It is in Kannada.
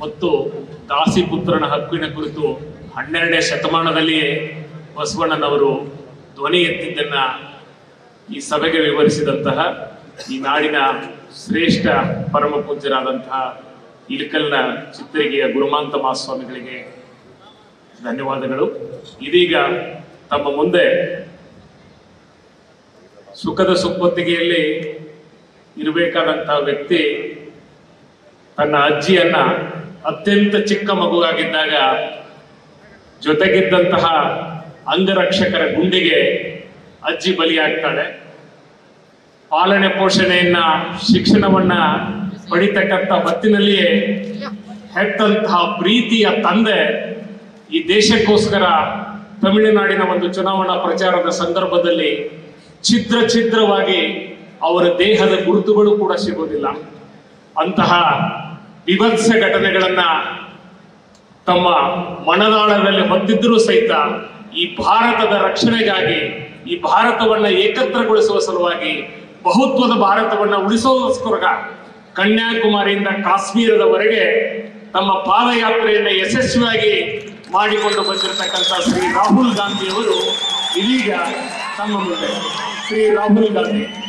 ಮತ್ತು ದಾಸಿಪುತ್ರನ ಹಕ್ಕಿನ ಕುರಿತು 12ನೇ ಶತಮಾನದಲ್ಲಿಯೇ ಬಸವಣ್ಣನವರು ಧ್ವನಿ ಎತ್ತಿದ್ದನ್ನ ಈ ಸಭೆಗೆ ವಿವರಿಸಿದಂತಹ ಈ ನಾಡಿನ ಶ್ರೇಷ್ಠ ಪರಮ ಪೂಜ್ಯರಾದಂತಹ ಇಳಕಲ್ನ ಚಿತ್ತರಿಗೆಯ ಗುರುಮಾಂತ ಮಹಾಸ್ವಾಮಿಗಳಿಗೆ ಧನ್ಯವಾದಗಳು. ಇದೀಗ ತಮ್ಮ ಮುಂದೆ ಸುಖದ ಸುಪ್ಪತ್ತಿಗೆಯಲ್ಲಿ ಇರಬೇಕಾದಂತಹ ವ್ಯಕ್ತಿ ತನ್ನ ಅಜ್ಜಿಯನ್ನ ಅತ್ಯಂತ ಚಿಕ್ಕ ಮಗುವಾಗಿದ್ದಾಗ ಜೊತೆಗಿದ್ದಂತಹ ಅಂಗರಕ್ಷಕರ ಗುಂಡಿಗೆ ಅಜ್ಜಿ ಬಲಿಯಾಗ್ತಾಳೆ. ಪಾಲನೆ ಪೋಷಣೆಯನ್ನ ಶಿಕ್ಷಣವನ್ನ ಪಡಿತಕ್ಕಂಥ ಹೊತ್ತಿನಲ್ಲಿಯೇ ಹೆತ್ತಂತಹ ಪ್ರೀತಿಯ ತಂದೆ ಈ ದೇಶಕ್ಕೋಸ್ಕರ ತಮಿಳುನಾಡಿನ ಒಂದು ಚುನಾವಣಾ ಪ್ರಚಾರದ ಸಂದರ್ಭದಲ್ಲಿ ಛಿದ್ರವಾಗಿ ಅವರ ದೇಹದ ಗುರುತುಗಳು ಕೂಡ ಸಿಗೋದಿಲ್ಲ. ಅಂತಹ ವಿಭತ್ಸ ಘಟನೆಗಳನ್ನ ತಮ್ಮ ಮನದಾಳದಲ್ಲಿ ಹೊತ್ತಿದ್ರೂ ಸಹಿತ ಈ ಭಾರತದ ರಕ್ಷಣೆಗಾಗಿ, ಈ ಭಾರತವನ್ನ ಏಕತ್ರಗೊಳಿಸುವ ಸಲುವಾಗಿ, ಬಹುತ್ವದ ಭಾರತವನ್ನ ಉಳಿಸೋದಕ್ಕೋಸ್ಕರ ಕನ್ಯಾಕುಮಾರಿಯಿಂದ ಕಾಶ್ಮೀರದವರೆಗೆ ತಮ್ಮ ಪಾದಯಾತ್ರೆಯನ್ನ ಯಶಸ್ವಿಯಾಗಿ ಮಾಡಿಕೊಂಡು ಬಂದಿರತಕ್ಕಂಥ ಶ್ರೀ ರಾಹುಲ್ ಗಾಂಧಿಯವರು ಇದೀಗ ತಮ್ಮ ಮುಂದೆ ಶ್ರೀ ರಾಹುಲ್ ಗಾಂಧಿ